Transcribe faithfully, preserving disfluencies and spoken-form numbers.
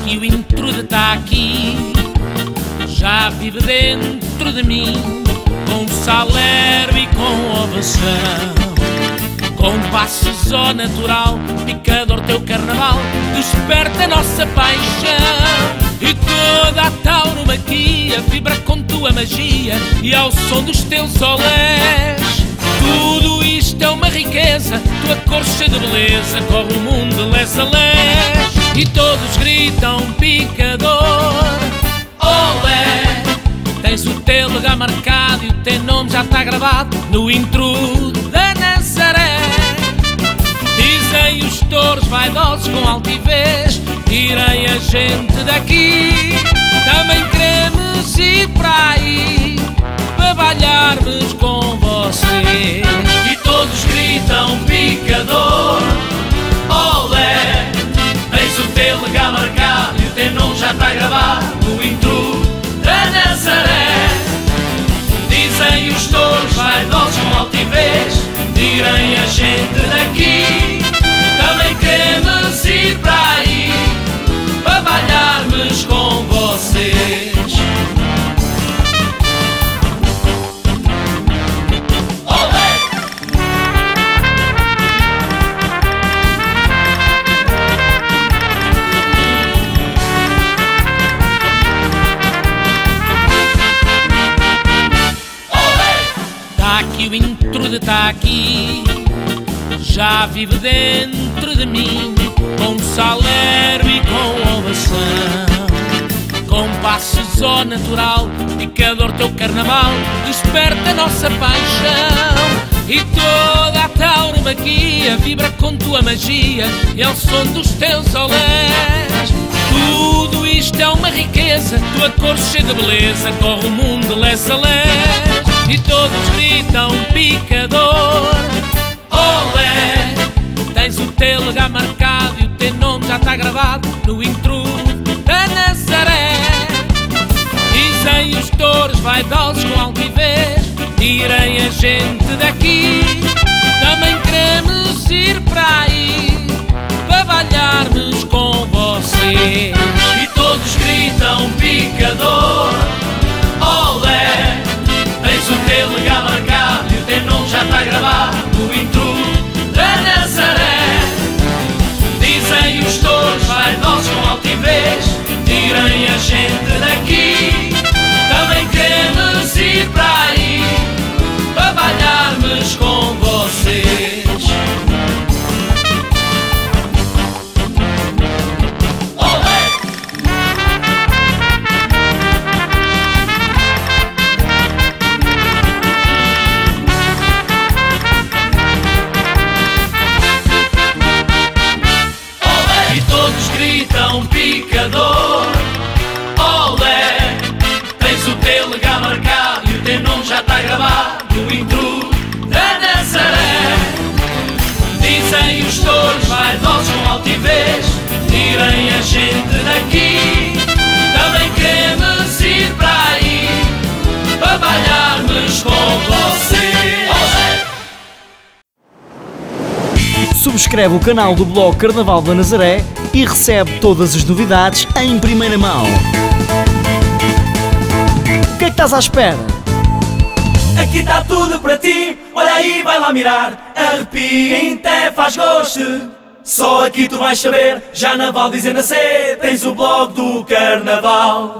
aqui o intruder, tá aqui. Já vive dentro de mim, com salário e com ovação. Com passos ao natural, picador teu carnaval desperta a nossa paixão. E toda a tauromaquia vibra com tua magia e ao som dos teus olés. Tudo isto é uma riqueza, tua cor cheia de beleza corre o mundo de lés a lés. E todos gritam picador, olé. Tens o teu lugar marcado e o teu nome já está gravado no intruder da Nazaré. Dizem os touros vaidosos com altivez, tirem a gente daqui. Também queremos ir para aí, babalharmos com você. E todos gritam picador, olé. Tens o teu lugar marcado e o teu nome já está gravado no intruder da Nazaré. Dizem os touros vaidosos com altivez, tirem a gente daqui. Também queremos ir para aí, babalharmos com vocês. O intruder tá aqui, já vive dentro de mim, com salário e com ovação. Com passos ao natural, picador teu carnaval desperta a nossa paixão. E toda a tauromaquia vibra com tua magia e ao som dos teus olés. Tudo isto é uma riqueza, tua cor cheia de beleza corre o mundo de lés a lés. E todos gritam picador, olé. Tens o teu lugar marcado e o teu nome já está gravado no intruder da Nazaré. Dizem os touros vaidosos com altivez, tirem a gente daqui. Também queremos ir para aí, babalharmos com você. E todos gritam picador, olé. Tens o teu lugar marcado e o teu nome já está gravado no intruder da Nazaré. Dizem os touros vaidosos com altivez, tirem a gente daqui. Também queremos ir para aí, babalharmos com vocês. Gritam picador, olé. Tens o teu lugar marcado e o teu nome já está gravado no intruder da Nazaré. Dizem os touros vaidosos com altivez, tirem a gente daqui. Também queremos ir para aí, babalharmos com você. Subscreve o canal do blog Carnaval da Nazaré e recebe todas as novidades em primeira mão. O que é que estás à espera? Aqui está tudo para ti, olha aí, vai lá mirar. Arrepia, até faz gosto. Só aqui tu vais saber, já na Val dizendo a C, tens o blog do Carnaval.